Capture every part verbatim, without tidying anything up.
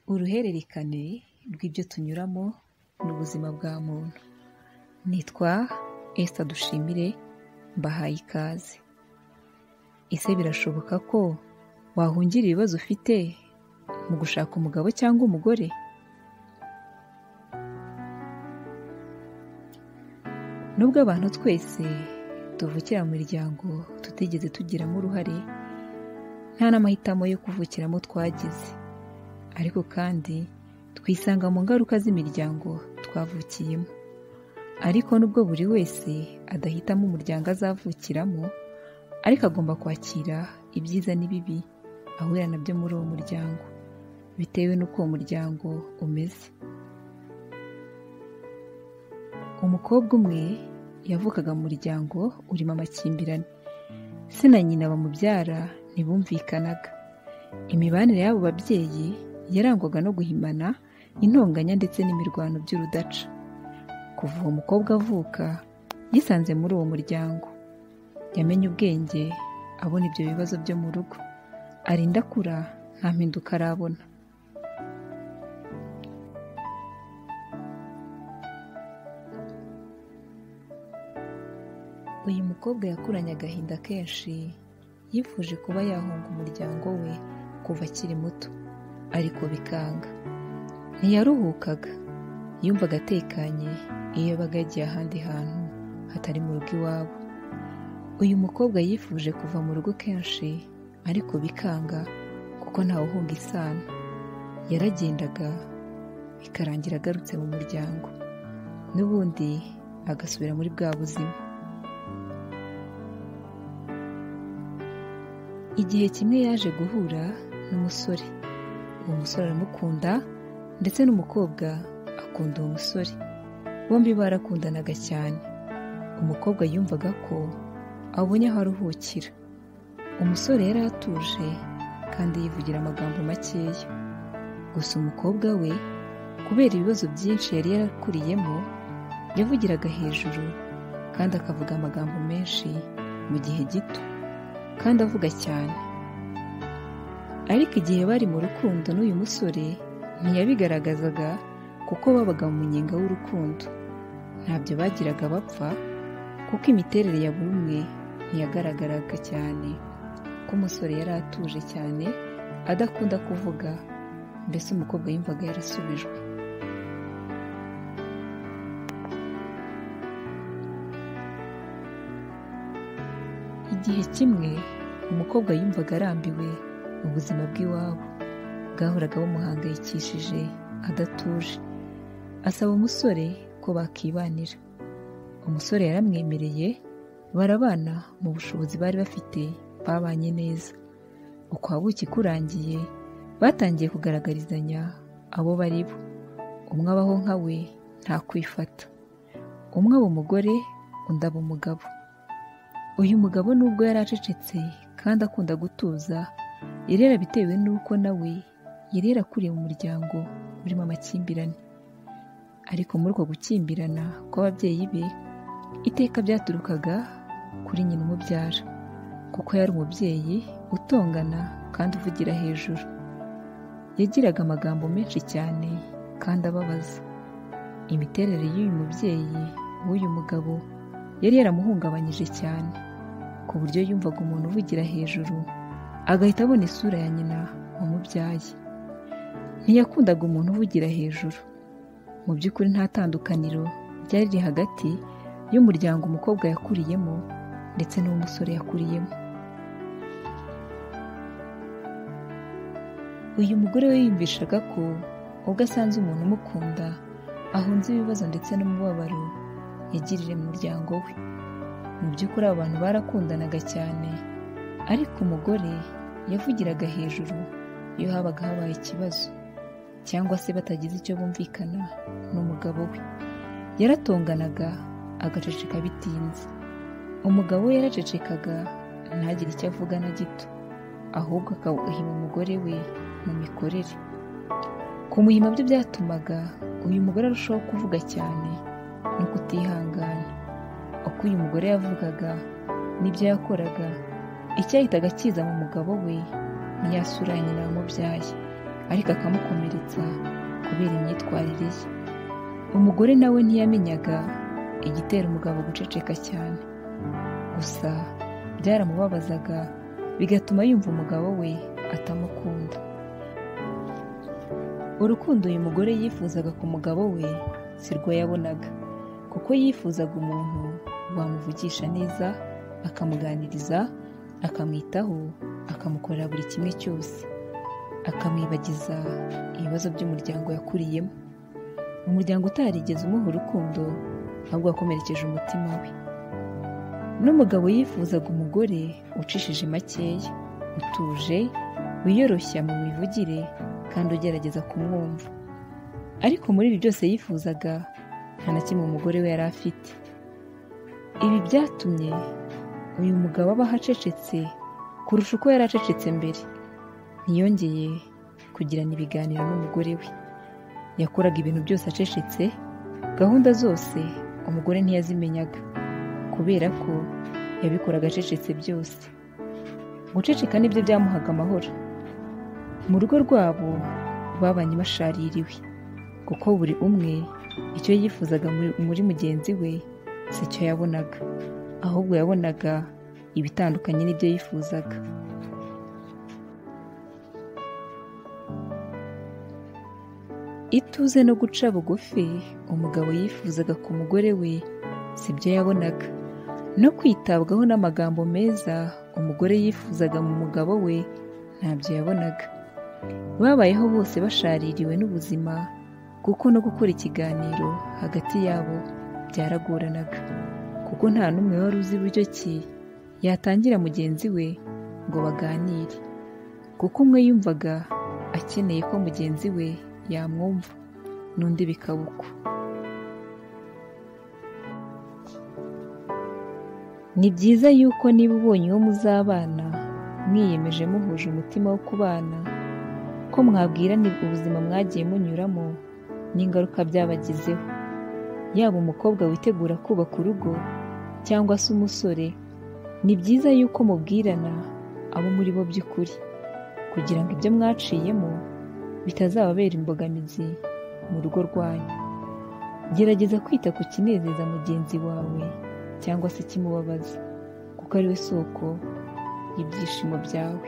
Uruhererekane rw'ibyo tunyuramo n'ubuzima bwa muntu. Nitwa Esther Dushimire, mbahaye ikaze. Ese birashoboka ko wahungira ibibazo ufite mu gushaka umugabo cyangwa umugore? Nubwo abantu twese tuvukira mu miryango tutigeze tugiramo uruhare, nta n'amahitamo yo kuvukiramo twagize, ariko kandi twisanga mu ngaruka z'imiryango twavukiyemo. Ariko nubwo buri wese adahitamo umuryango azavukiramo, ariko agomba kwakira ibyiza n'ibibi ahura nabyo muri uwo muryango, bitewe n'uko uwo muryango umeze. Umukobwa umwe yavukaga mu muryango urimo amakimbirane. Se na nyina bamubyara ntibumvikanaga. Imibanire y'abo babyeyi yarangwaga no guhimana, intonganya ndetse n'imirwano by'urudaca. Kuva uwo mukobwa avuka, yisanze muri uwo muryango. Yamenye ubwenge, abona ibyo bibazo byo mu rugo. Arinda akura, nta mpinduka arabona. Uyu mukobwa yakuranye agahinda kenshi, yifuje kuba yahunga umuryango we kuva akiri muto, ariko bikanga. Ntiyaruhukaga, yumvaga atekanye iyo yabaga yagiye ahandi hantu hatari mu rugo iwabo. Uyu mukobwa yifuje kuva mu rugo kenshi, ariko bikanga kuko ntawe uhunga isano. Yaragendaga bikarangira agarutse mu muryango, n'ubundi agasubira muri bwa buzima. Igihe kimwe yaje guhura n'umusore. Uwo musore aramukunda, ndetse n'umukobwa akunda uwo musore. Bombi barakundanaga cyane. Umukobwa yumvaga ko abonye aho aruhukira. Umusore yari atuje kandi yivugira amagambo makeya. Gusa umukobwa we, kubera ibibazo byinshi yari yarakuriyemo, yavugiraga hejuru kandi akavuga amagambo menshi mu gihe gito, kandi avuga cyane. Ariko igihe bari mu rukundo n'uyu musore, ntiyabigaragazaga kuko babaga mu munyenga w'urukundo. Ntabyo bagiraga bapfa, kuko imiterere ya buri umwe ntiyagaragaraga cyane. Ko umusore yari atuje cyane, adakunda kuvuga, mbese umukobwa yumvaga yarasubijwe. Igihe kimwe, umukobwa yumvaga arambiwe mu buzima bw'iwabo. Bwahoraga bumuhangayikishije, adatuje. Asaba umusore ko bakibanira. Umusore yaramwemereye, barabana mu bushobozi bari bafite, babanye neza. Uko wabuki kurangiye, batangiye kugaragarizanya abo bari bo. Umwe abaho nka we, nta kwifata. Umwe aba umugore, undi aba umugabo. Uyu mugabo nubwo yari acecetse kandi akunda gutuza, yari yarabitewe n'uko nawe yari yarakuriye mu muryango urimo amakimbirane. Ariko muri uko gukimbirana kw'ababyeyi be, iteka byaturukaga kuri nyina umubyara, kuko yari umubyeyi utongana kandi uvugira hejuru. Yagiraga amagambo menshi cyane kandi ababaza. Imiterere y'uyu mubyeyi w'uyu mugabo yari yaramuhungabanyije cyane, ku buryo yumvaga umuntu uvugira hejuru agahita abona isura ya nyina wamubyaye. Ntiyakundaga umuntu uvugira hejuru. Mu by'ukuri nta tandukaniro ryari riri hagati y'umuryango umukobwa yakuriyemo ndetse n'uwo musore yakuriyemo. Uyu mugore we yiyumvishaga ko ubwo asanze umuntu umukunda, ahunze ibibazo ndetse n'umubabaro yagirire mu muryango we. Mu by'ukuri abantu barakundanaga cyane, ariko umugore yavugiraga hejuru iyo habaga habaye ikibazo, cyangwa se batagize icyo bumvikana n'umugabo we. Yaratonganaga, agaceceka bitinze. Umugabo we yaracecekaga, ntagire icyo avuga na gito, ahubwo akawuhima umugore we mu mikorere. Kumuhima byo byatumaga uyu mugore arushaho kuvuga cyane no kutihangana. Uko uyu mugore yavugaga n'ibyo yakoraga, icyahitaga kiza mu mugabo we ni ya sura ya nyina wamubyaye. ariko akamukomeretsa kubera imyitwarire ye. Umugore nawe ntiyamenyaga igitera umugabo guceceka cyane, gusa byaramubabazaga bigatuma yumva umugabo we atamukunda. Urukundo uyu mugore yifuzaga ku mugabo we si rwo yabonaga, kuko yifuzaga umuntu wamuvugisha neza, akamuganiriza, akamwitaho, akamukorera buri kimwe cyose, akamwibagiza ibibazo by'umuryango yakuriyemo, umuryango utarigeze umuha urukundo ahubwo wakomerekeje umutima we. N'umugabo yifuzaga umugore ucishije makeya, utuje, wiyoroshya mu mivugire kandi ugerageza kumwumva. Ariko muri ibi byose yifuzaga nta na kimwe umugore we yari afite. Ibi byatumye uyu mugabo aba acecetse kurusha uko yari acecetse mbere. Ntiyongeye kugirana ibiganiro n'umugore we, yakoraga ibintu byose acecetse, gahunda zose umugore ntiyazimenyaga kubera ko yabikoraga acecetse byose. Guceceka nibyo byamuhaga amahoro. Mu rugo rwabo babanye bashaririwe, kuko buri umwe icyo yifuzaga muri mugenzi we si cyo yabonaga, ahubwo yabonaga ibitandukanye n'ibyo yifuzaga. Ituze no guca bugufi umugabo yifuzaga ku mugore we si byo yabonaga, no kwitabwaho n'amagambo meza umugore yifuzaga mu mugabo we ntabyo yabonaga. Babayeho bose bashaririwe n'ubuzima, kuko no gukora ikiganiro hagati yabo byaragoranaga, kuko nta n'umwe wari uzi buryo ki yatangira mugenzi we ngo baganire, kuko umwe yumvaga akeneye ko mugenzi we yamwumva, n'undi bikaba uko. Ni byiza yuko niba ubonye uwo muzabana mwiyemeje muhuje umutima wo kubana, ko mwabwirana ubuzima mwagiye munyuramo n'ingaruka byabagizeho. Yaba umukobwa witegura kubaka urugo cyangwa se umusore, ni byiza yuko mubwirana abo muri bo by'ukuri, kugira ngo ibyo mwaciyemo bitazababera imbogamizi mu rugo rwanyu. Gerageza kwita ku kinezeza mugenzi wawe cyangwa se kimubabaza, kuko ari we soko y'ibyishimo byawe.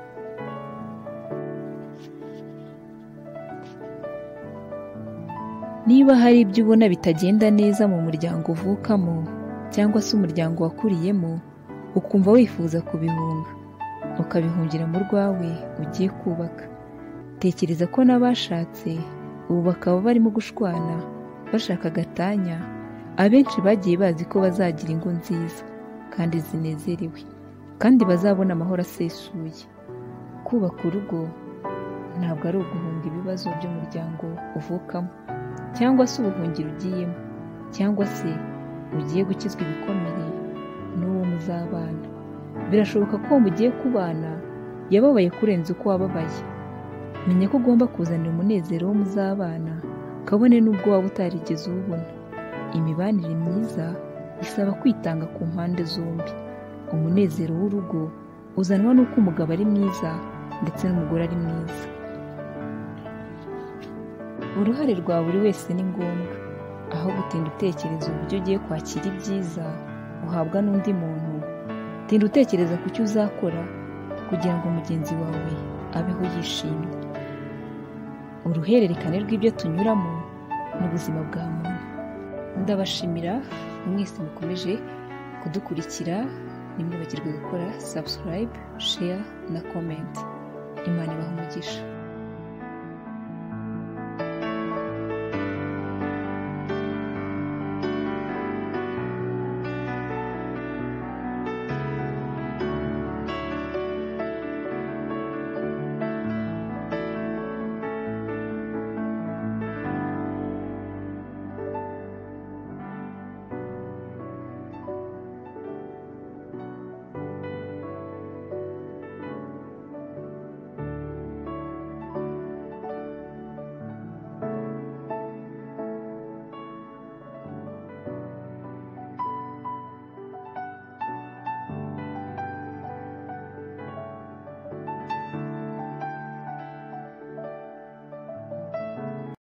Niba hari ibyo ubona bitagenda neza mu muryango uvukamo cyangwa se umuryango wakuriyemo, ukumva wifuza kubihunga, ukabihungira mu rwawe ugiye kubaka, tekereza ko n'abashatse ubu bakaba barimo gushwana bashaka agatanya, abenshi bagiye bazi ko bazagira ingo nziza kandi zinezerewe, kandi bazabona amahoro asesuye. Kubaka urugo ntabwo ari uguhunga ibibazo by'umuryango uvukamo, cyangwa se ubuhungiro ugiyemo, cyangwa se ugiye gukizwa ibikomere n'uwo muzabana. Birashoboka ko uwo mugiye kubana yababaye kurenza uko wababaye. Menya ko ugomba kuzanira umunezero wo muzabana, kabone n'ubwo waba utarigeze uwubona. Imibanire myiza isaba kwitanga ku mpande zombi. Umunezero w'urugo uzanwa n'uko umugabo ari mwiza ndetse n'umugore ari mwiza. Uruhare rwa buri wese ni ngombwa, aho gutinda utekereza uburyo ugiye kwakira ibyiza uhabwa n'undi muntu. Tinda utekereza ku cyo uzakora kugira ngo mugenzi wawe abeho yishimye. Uruhererekane rw'ibyo tunyuramo n'ubuzima bwa muntu. Ndabashimira mwese mukomeje kudukurikira, ntimwibagirwe gukora subscribe, share na comment. Imana ibahe umugisha.